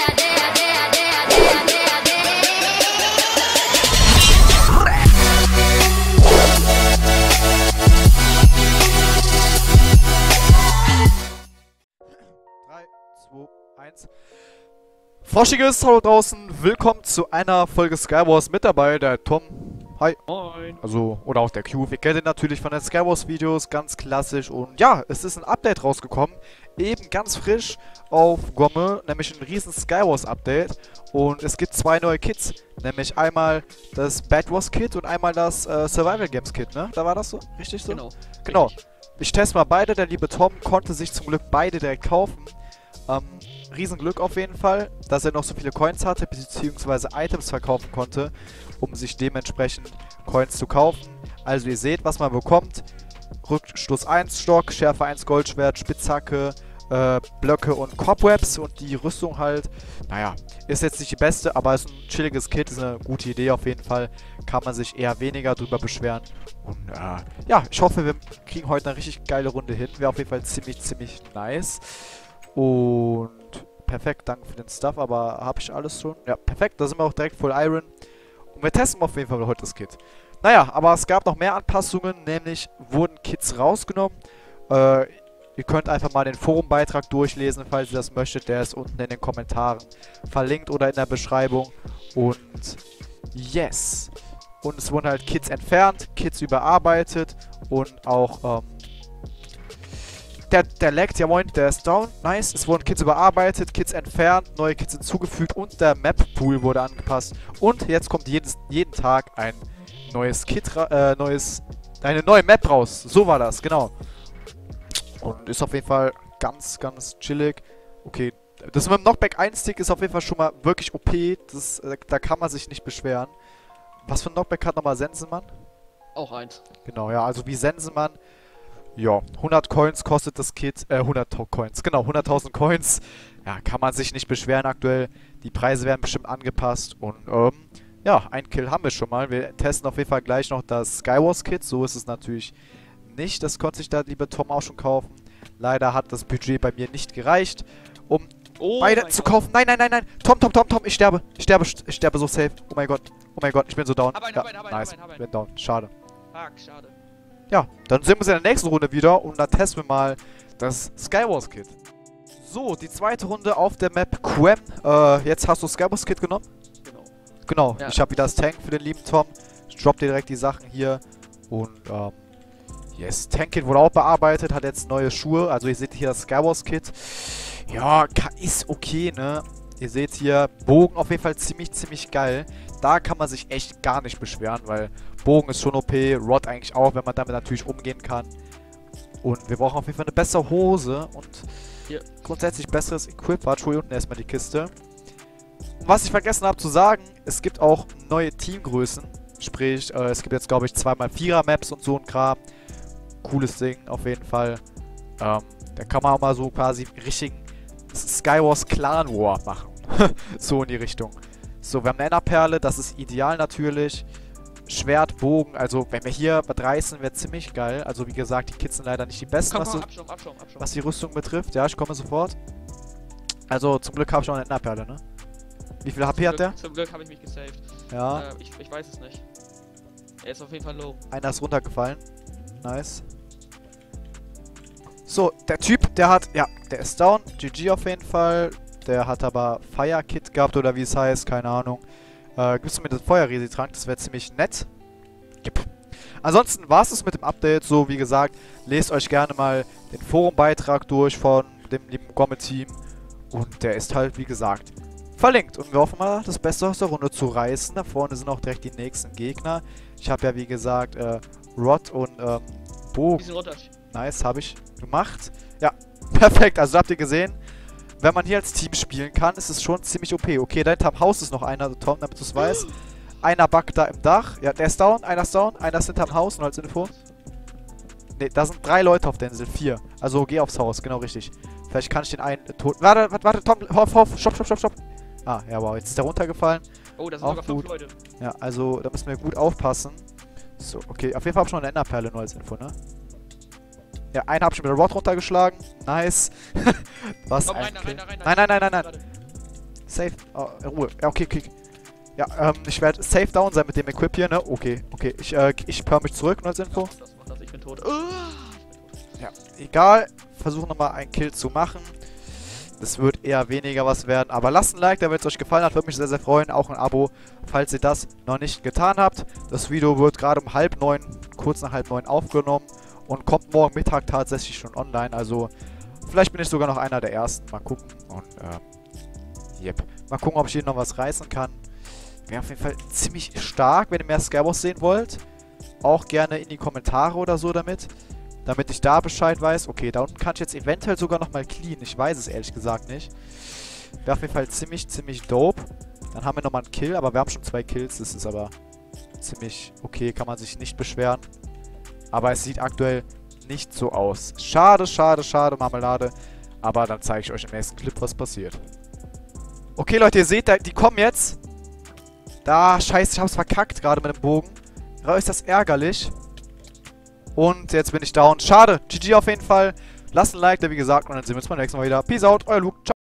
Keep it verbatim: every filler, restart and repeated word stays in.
Froschiges, hallo draußen, willkommen zu einer Folge Skywars. Mit dabei der Tom, hi. Moin. Also, oder auch der Q, wir kennen ihn natürlich von den Skywars Videos, ganz klassisch. Und ja, es ist ein Update rausgekommen, eben ganz frisch auf Gomme, nämlich ein riesen Skywars Update. Und es gibt zwei neue Kits, nämlich einmal das Bad Wars Kit und einmal das äh, Survival Games Kit, ne? Da war das so? Richtig so? Genau. Genau. Richtig. Ich teste mal beide, der liebe Tom konnte sich zum Glück beide direkt kaufen. Ähm, Riesenglück auf jeden Fall, dass er noch so viele Coins hatte, beziehungsweise Items verkaufen konnte, um sich dementsprechend Coins zu kaufen. Also ihr seht, was man bekommt. Rückstoß eins Stock, Schärfe eins Goldschwert, Spitzhacke, äh, Blöcke und Cobwebs und die Rüstung halt. Naja, ist jetzt nicht die beste, aber ist ein chilliges Kit, ist eine gute Idee auf jeden Fall. Kann man sich eher weniger drüber beschweren. Und äh, ja, ich hoffe, wir kriegen heute eine richtig geile Runde hin. Wäre auf jeden Fall ziemlich, ziemlich nice. Und perfekt, danke für den Stuff, aber habe ich alles schon? Ja, perfekt, da sind wir auch direkt Full Iron. Und wir testen auf jeden Fall heute das Kit. Naja, aber es gab noch mehr Anpassungen, nämlich wurden Kits rausgenommen. Äh, ihr könnt einfach mal den Forumbeitrag durchlesen, falls ihr das möchtet. Der ist unten in den Kommentaren verlinkt oder in der Beschreibung. Und yes. Und es wurden halt Kits entfernt, Kits überarbeitet und auch, ähm, Der, der laggt, ja moin, der ist down, nice. Es wurden Kits überarbeitet, Kits entfernt, neue Kits hinzugefügt und der Map-Pool wurde angepasst. Und jetzt kommt jedes, jeden Tag ein neues Kit, äh, neues, eine neue Map raus. So war das, genau. Und ist auf jeden Fall ganz, ganz chillig. Okay, das mit dem Knockback eins Stick ist auf jeden Fall schon mal wirklich O P. Das, äh, da kann man sich nicht beschweren. Was für ein Knockback hat nochmal Sensenmann? Auch eins. Genau, ja, also wie Sensenmann. Ja, hundert Coins kostet das Kit, äh, hundert Coins, genau, hunderttausend Coins. Ja, kann man sich nicht beschweren aktuell. Die Preise werden bestimmt angepasst und, ähm, ja, ein Kill haben wir schon mal. Wir testen auf jeden Fall gleich noch das Skywars Kit, so ist es natürlich nicht. Das konnte sich der liebe Tom auch schon kaufen. Leider hat das Budget bei mir nicht gereicht, um oh beide zu Gott. kaufen. Nein, nein, nein, nein, Tom, Tom, Tom, Tom, ich sterbe, ich sterbe, ich sterbe so safe. Oh mein Gott, oh mein Gott, ich bin so down. Hab einen, ja, hab einen, hab einen, nice, hab einen, hab ich einen. bin down, schade. Fuck, schade. Ja, dann sehen wir uns in der nächsten Runde wieder und dann testen wir mal das Skywars Kit. So, die zweite Runde auf der Map Quem. Äh, jetzt hast du das Skywars Kit genommen? Genau. Genau, Ja. ich habe wieder das Tank für den lieben Tom. Ich drop dir direkt die Sachen hier. Und, ähm, yes, Tank Kit wurde auch bearbeitet, hat jetzt neue Schuhe. Also ihr seht hier das Skywars Kit. Ja, ist okay, ne? Ihr seht hier, Bogen auf jeden Fall ziemlich, ziemlich geil. Da kann man sich echt gar nicht beschweren, weil Bogen ist schon O P, Rod eigentlich auch, wenn man damit natürlich umgehen kann. Und wir brauchen auf jeden Fall eine bessere Hose und hier. Grundsätzlich besseres Equip. Warte, hol hier unten erstmal die Kiste. Und was ich vergessen habe zu sagen, es gibt auch neue Teamgrößen. Sprich, äh, es gibt jetzt, glaube ich, zwei mal vierer Maps und so ein Kram. Cooles Ding, auf jeden Fall. Ähm, da kann man auch mal so quasi richtigen Skywars Clan War machen. So in die Richtung. So, wir haben eine Enderperle, das ist ideal natürlich. Schwert, Bogen, also wenn wir hier was reißen, wäre ziemlich geil. Also wie gesagt, die Kits sind leider nicht die besten, Komm, was, komm, so, Abschirm, Abschirm, Abschirm. was die Rüstung betrifft. Ja, ich komme sofort. Also zum Glück habe ich noch eine Enderperle, ne? Wie viel H P Zum hat der? Glück, zum Glück habe ich mich gesaved. Ja, Äh, ich, ich weiß es nicht. Er ist auf jeden Fall low. einer ist runtergefallen. Nice. So, der Typ, der hat, ja, der ist down. G G auf jeden Fall. Der hat aber Fire Kit gehabt oder wie es heißt, keine Ahnung. Äh, gibst du mir das Feuerresi-Trank? Das wäre ziemlich nett. Gib. Ansonsten war es mit dem Update. So, wie gesagt, lest euch gerne mal den Forumbeitrag durch von dem lieben Gomme-Team. Und der ist halt, wie gesagt, verlinkt. Und wir hoffen mal, das Beste aus der Runde zu reißen. Da vorne sind auch direkt die nächsten Gegner. Ich habe ja, wie gesagt, äh, Rod und ähm, Bogen. Bisschen runter. Nice, habe ich gemacht. Ja, perfekt. Also habt ihr gesehen, wenn man hier als Team spielen kann, ist es schon ziemlich O P. Okay, da hinterm Haus ist noch einer, Tom, damit du es weißt. Einer buggt da im Dach. Ja, der ist down, einer ist down, einer ist hinterm Haus, nur als Info. Ne, da sind drei Leute auf der Insel, vier. Also geh aufs Haus, genau richtig. Vielleicht kann ich den einen tot... Warte, warte, warte, Tom, hoff, hoff, stopp, stopp, stopp, stopp. Ah, ja, wow, jetzt ist der runtergefallen. Oh, da sind Auch sogar fünf gut. Leute. Ja, also da müssen wir gut aufpassen. So, okay, auf jeden Fall habe ich noch eine Enderperle, nur als Info, ne? Ja, einen habe ich mit der Rod runtergeschlagen. Nice. Was Komm, ein rein, Kill. rein, rein, rein. Nein, nein, nein, nein, nein. Safe. Oh, Ruhe. Ja, okay, okay. Ja, ähm, ich werde safe down sein mit dem Equip hier, ne? Okay, okay. Ich, äh, ich pör mich zurück, nur als Info. Mach das, mach das, ich bin tot. Uh, ich bin tot. Ja, egal. Versuchen nochmal einen Kill zu machen. Das wird eher weniger was werden. Aber lasst ein Like, da wenn es euch gefallen hat. Würde mich sehr, sehr freuen. Auch ein Abo, falls ihr das noch nicht getan habt. Das Video wird gerade um halb neun, kurz nach halb neun aufgenommen. Und kommt morgen Mittag tatsächlich schon online. Also, vielleicht bin ich sogar noch einer der Ersten. Mal gucken. Und, ähm, yep. Mal gucken, ob ich hier noch was reißen kann. Wäre auf jeden Fall ziemlich stark, wenn ihr mehr Scabbos sehen wollt. Auch gerne in die Kommentare oder so damit. Damit ich da Bescheid weiß. Okay, da unten kann ich jetzt eventuell sogar nochmal clean. Ich weiß es ehrlich gesagt nicht. Wäre auf jeden Fall ziemlich, ziemlich dope. Dann haben wir nochmal einen Kill, aber wir haben schon zwei Kills. Das ist aber ziemlich okay, kann man sich nicht beschweren. Aber es sieht aktuell nicht so aus. Schade, schade, schade, Marmelade. Aber dann zeige ich euch im nächsten Clip, was passiert. Okay, Leute, ihr seht, die kommen jetzt. Da, scheiße, ich hab's verkackt gerade mit dem Bogen. Da ist das ärgerlich. Und jetzt bin ich down. Schade. G G auf jeden Fall. Lasst ein Like da, wie gesagt. Und dann sehen wir uns beim nächsten Mal wieder. Peace out, euer Luke. Ciao.